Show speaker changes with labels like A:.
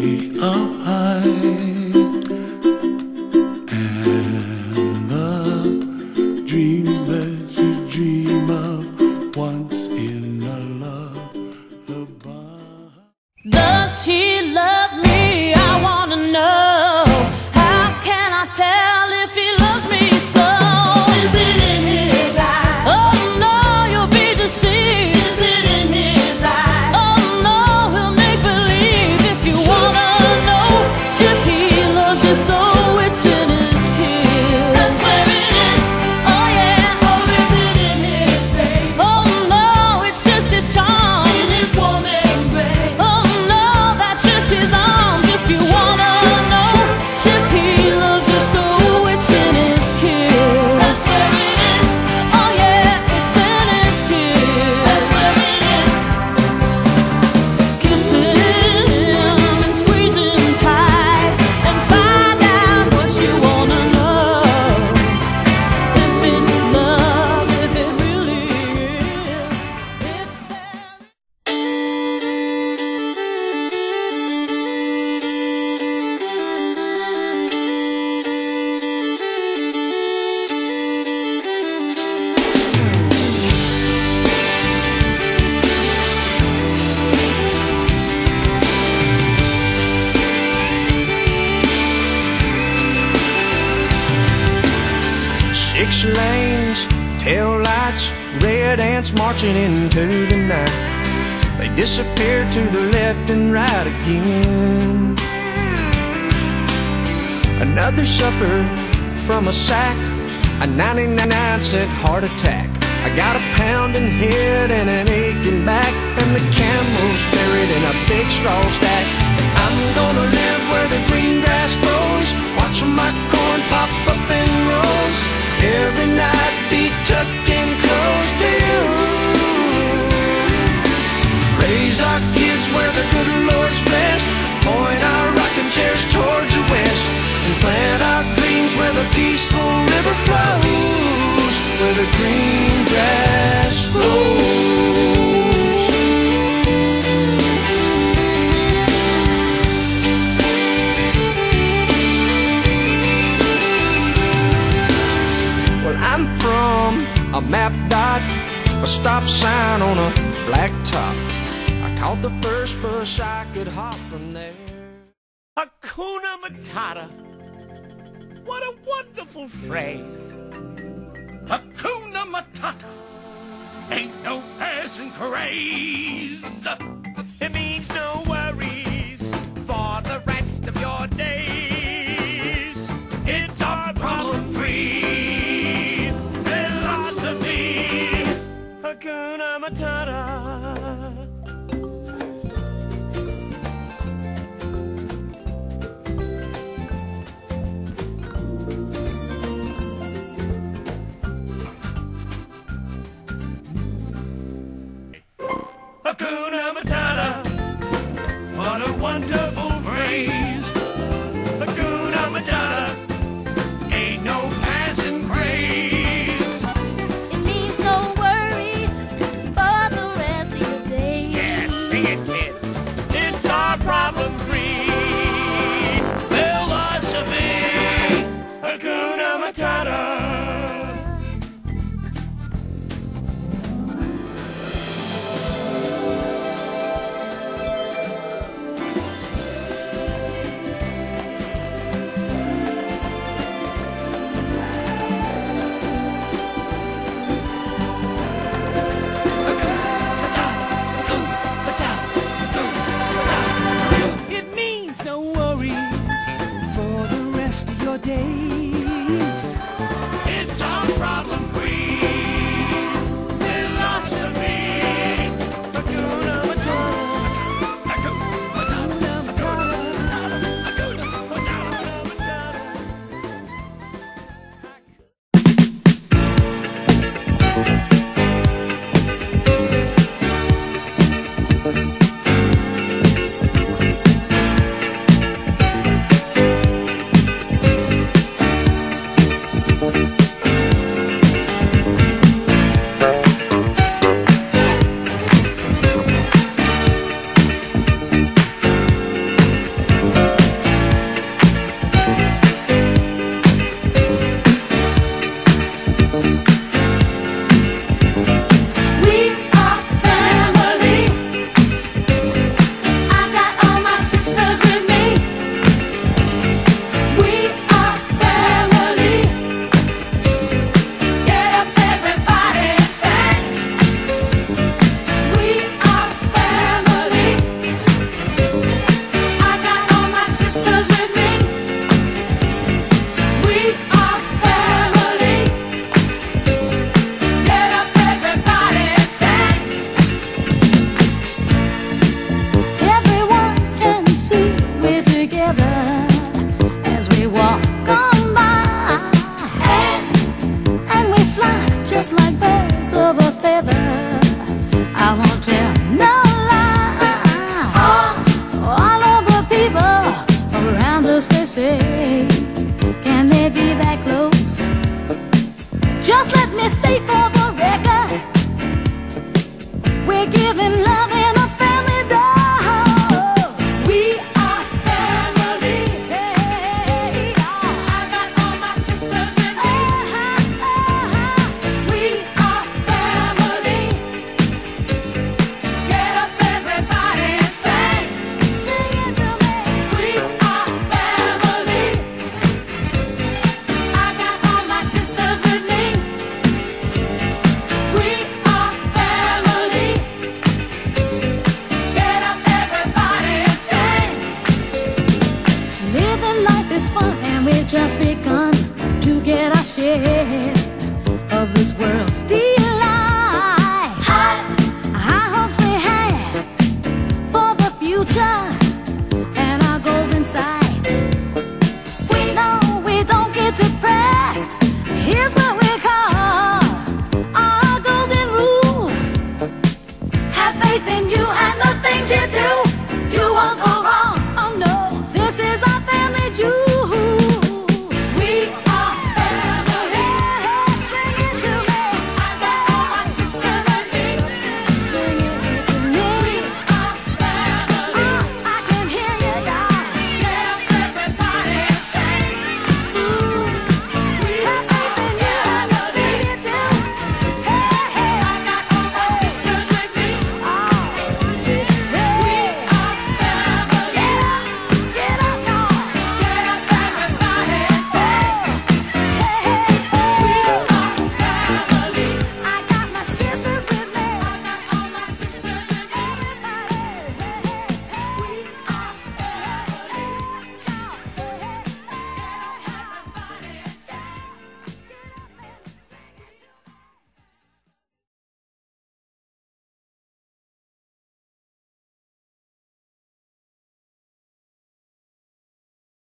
A: up high, and the dreams that you dream of once in a lullaby.
B: Does he love me? I wanna know. How can I tell if he loves me so? Is it in his eyes? Oh no, you'll be deceived. Is it in his eyes? Oh no, he'll make believe. If you wanna know if he loves you so, it's in his kiss. That's where it is. Oh yeah. Oh, is it in his face? Oh no, it's just his charm. In his warm embrace. Oh no, that's just his arms. If you wanna know if he loves you so, it's in his kiss. That's where it is. Oh yeah, it's in his kiss. That's where it is. Kissing him and squeezing tight, and find out what you wanna know. If it's love, if it really is, it's there.
C: Six lanes, tail lights, red ants marching into the night. They disappear to the left and right again. Another supper from a sack, a 99-cent heart attack. I got a pounding head and an aching back, and the camel's buried in a big straw stack. I'm gonna live where the green grass grows, watching my corn pop up in rows. Every night be tucked in close to you. Raise our kids where the good Lord's blessed, point our rocking chairs towards the west, and plant our dreams where the peaceful river flows, where the green grass grows. Well, I'm from a map dot, a stop sign on a black top. I caught the first bus I could hop from there.
D: Hakuna Matata. What a wonderful phrase. Hakuna Matata. Ain't no passing craze. It means no worries for the rest of your days. It's our problem-free philosophy. Hakuna Matata. Hakuna Matata, what a wonderful phrase. Hakuna Matata, ain't no passing craze.
B: It means no worries for the rest of your days.
D: Yeah, sing it, kid. It's our problem-free philosophy. Hakuna Matata. It means no worries for the rest of your days. It's our problem-free philosophy. Hakuna Matata. Hakuna Matata. Hakuna Matata.
B: is fun, and we've just begun to get our share.